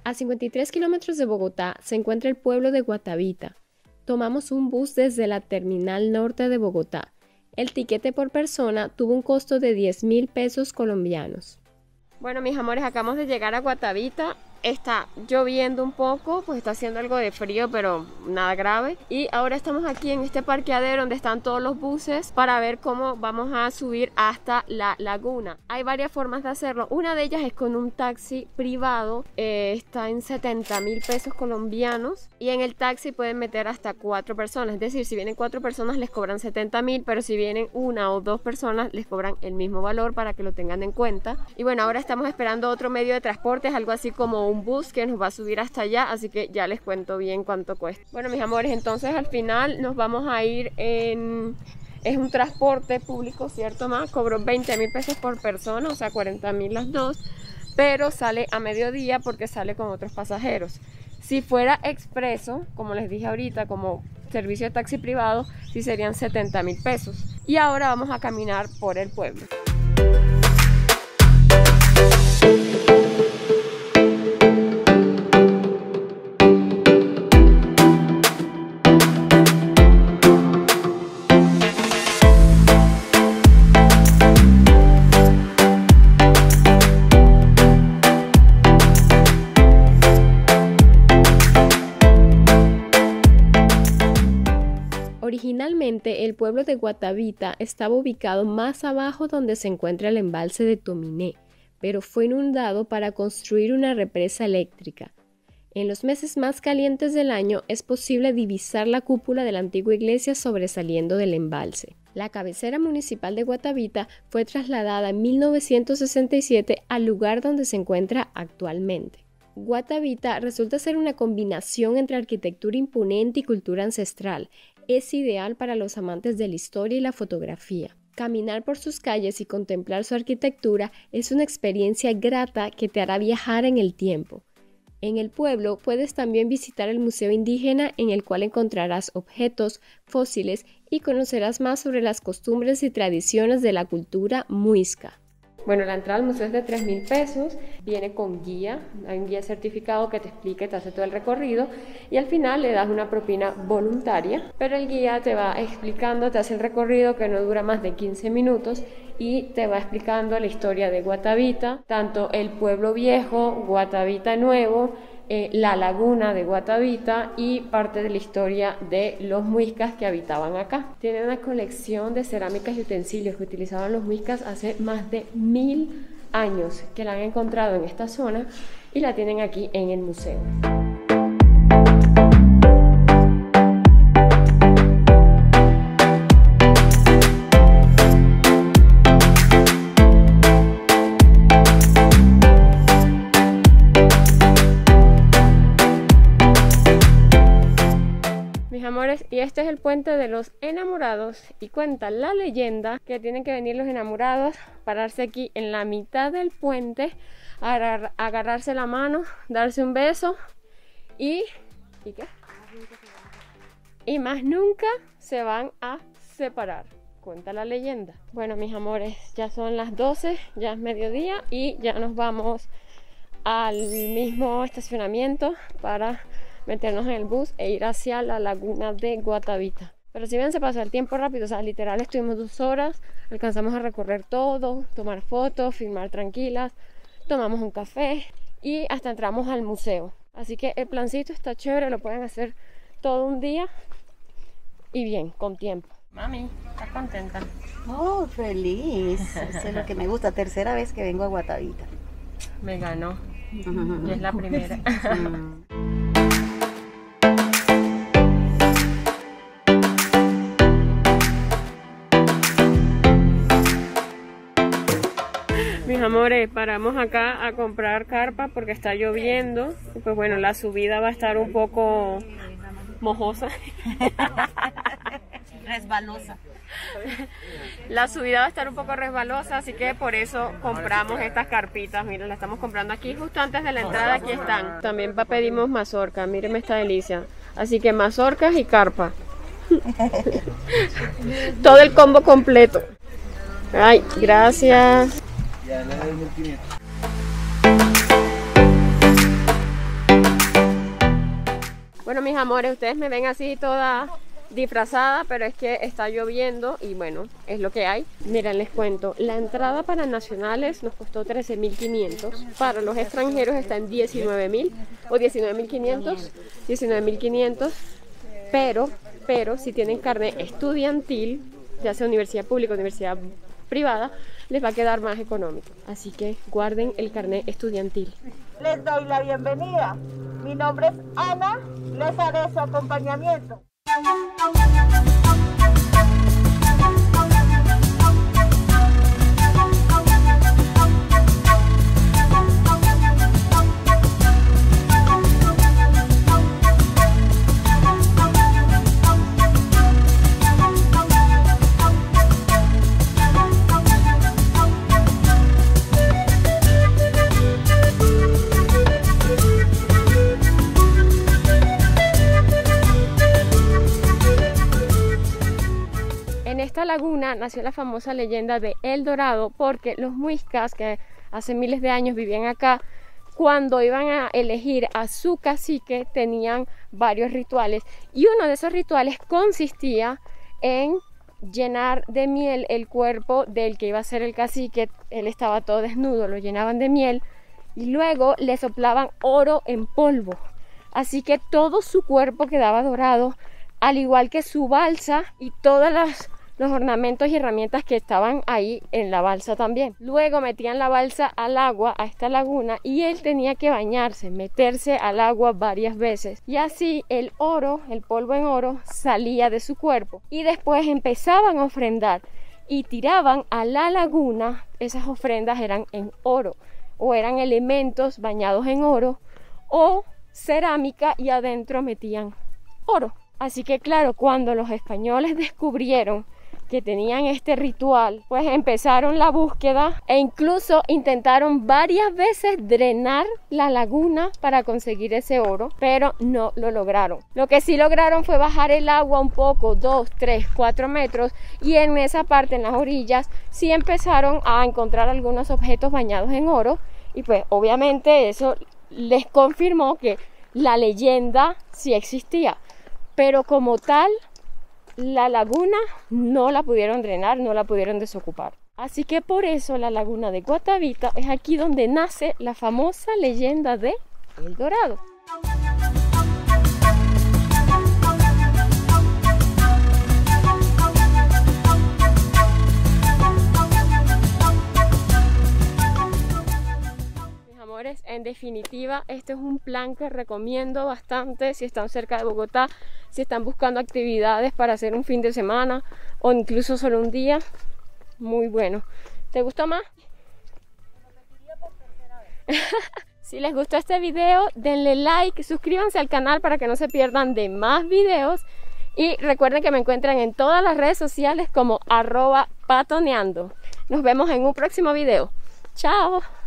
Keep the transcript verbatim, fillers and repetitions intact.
A cincuenta y tres kilómetros de Bogotá se encuentra el pueblo de Guatavita. Tomamos un bus desde la terminal norte de Bogotá. El tiquete por persona tuvo un costo de diez mil pesos colombianos. Bueno, mis amores, acabamos de llegar a Guatavita. Está lloviendo un poco, pues está haciendo algo de frío, pero nada grave. Y ahora estamos aquí en este parqueadero donde están todos los buses para ver cómo vamos a subir hasta la laguna. Hay varias formas de hacerlo. Una de ellas es con un taxi privado. Eh, está en setenta mil pesos colombianos. Y en el taxi pueden meter hasta cuatro personas. Es decir, si vienen cuatro personas les cobran setenta mil, pero si vienen una o dos personas les cobran el mismo valor para que lo tengan en cuenta. Y bueno, ahora estamos esperando otro medio de transporte, es algo así como un bus que nos va a subir hasta allá, así que ya les cuento bien cuánto cuesta. Bueno, mis amores, entonces al final nos vamos a ir en... es un transporte público, ¿cierto, ma? Cobró veinte mil pesos por persona, o sea, cuarenta mil las dos, pero sale a mediodía porque sale con otros pasajeros. Si fuera expreso, como les dije ahorita, como servicio de taxi privado, sí serían setenta mil pesos. Y ahora vamos a caminar por el pueblo. Originalmente, el pueblo de Guatavita estaba ubicado más abajo donde se encuentra el embalse de Tominé, pero fue inundado para construir una represa eléctrica. En los meses más calientes del año es posible divisar la cúpula de la antigua iglesia sobresaliendo del embalse. La cabecera municipal de Guatavita fue trasladada en mil novecientos sesenta y siete al lugar donde se encuentra actualmente. Guatavita resulta ser una combinación entre arquitectura imponente y cultura ancestral. Es ideal para los amantes de la historia y la fotografía. Caminar por sus calles y contemplar su arquitectura es una experiencia grata que te hará viajar en el tiempo. En el pueblo puedes también visitar el Museo Indígena, en el cual encontrarás objetos, fósiles y conocerás más sobre las costumbres y tradiciones de la cultura muisca. Bueno, la entrada al museo es de tres mil pesos, viene con guía, hay un guía certificado que te explica y te hace todo el recorrido y al final le das una propina voluntaria, pero el guía te va explicando, te hace el recorrido que no dura más de quince minutos y te va explicando la historia de Guatavita, tanto el pueblo viejo, Guatavita nuevo, eh, la laguna de Guatavita y parte de la historia de los muiscas que habitaban acá. Tiene una colección de cerámicas y utensilios que utilizaban los muiscas hace más de mil años, que la han encontrado en esta zona y la tienen aquí en el museo. Amores, y este es el puente de los enamorados y cuenta la leyenda que tienen que venir los enamorados, pararse aquí en la mitad del puente, agarrar, agarrarse la mano, darse un beso y ¿y qué? Y más nunca se van a separar, cuenta la leyenda. Bueno, mis amores, ya son las doce, ya es mediodía y ya nos vamos al mismo estacionamiento para meternos en el bus e ir hacia la laguna de Guatavita. Pero si ven, se pasa el tiempo rápido, o sea, literal estuvimos dos horas, alcanzamos a recorrer todo, tomar fotos, filmar tranquilas, tomamos un café y hasta entramos al museo. Así que el plancito está chévere, lo pueden hacer todo un día y bien, con tiempo. Mami, ¿estás contenta? Oh, feliz. Eso es lo que me gusta, tercera vez que vengo a Guatavita. Me ganó, uh-huh. Y es la primera. Uh-huh. Mis amores, paramos acá a comprar carpa porque está lloviendo y pues bueno, la subida va a estar un poco mojosa. Resbalosa. La subida va a estar un poco resbalosa, así que por eso compramos estas carpitas. Miren, las estamos comprando aquí justo antes de la entrada, aquí están. También pedimos mazorca, mírenme esta delicia. Así que mazorcas y carpa. Todo el combo completo. Ay, gracias. Bueno, mis amores, ustedes me ven así toda disfrazada, pero es que está lloviendo y bueno, es lo que hay. Miren, les cuento, la entrada para nacionales nos costó trece mil quinientos, para los extranjeros está en diecinueve mil o diecinueve mil quinientos, diecinueve mil quinientos, pero, pero si tienen carnet estudiantil, ya sea universidad pública o universidad privada, les va a quedar más económico. Así que guarden el carnet estudiantil. Les doy la bienvenida. Mi nombre es Ana, les haré su acompañamiento. En esta laguna nació la famosa leyenda de El Dorado, porque los muiscas que hace miles de años vivían acá, cuando iban a elegir a su cacique tenían varios rituales, y uno de esos rituales consistía en llenar de miel el cuerpo del que iba a ser el cacique. Él estaba todo desnudo, lo llenaban de miel y luego le soplaban oro en polvo, así que todo su cuerpo quedaba dorado, al igual que su balsa y todas las los ornamentos y herramientas que estaban ahí en la balsa también. Luego metían la balsa al agua, a esta laguna, y él tenía que bañarse, meterse al agua varias veces, y así el oro, el polvo en oro, salía de su cuerpo. Y después empezaban a ofrendar y tiraban a la laguna. Esas ofrendas eran en oro, o eran elementos bañados en oro, o cerámica, y adentro metían oro. Así que claro, cuando los españoles descubrieron que tenían este ritual, pues empezaron la búsqueda e incluso intentaron varias veces drenar la laguna para conseguir ese oro, pero no lo lograron. Lo que sí lograron fue bajar el agua un poco, dos, tres, cuatro metros, y en esa parte, en las orillas, sí empezaron a encontrar algunos objetos bañados en oro, y pues obviamente eso les confirmó que la leyenda sí existía, pero como tal la laguna no la pudieron drenar, no la pudieron desocupar. Así que por eso la laguna de Guatavita es aquí donde nace la famosa leyenda de El Dorado. Mis amores, en definitiva, este es un plan que recomiendo bastante si están cerca de Bogotá, si están buscando actividades para hacer un fin de semana o incluso solo un día. Muy bueno. ¿Te gustó más? Si les gustó este video, denle like, suscríbanse al canal para que no se pierdan de más videos, y recuerden que me encuentran en todas las redes sociales como arroba patoneando. Nos vemos en un próximo video. Chao.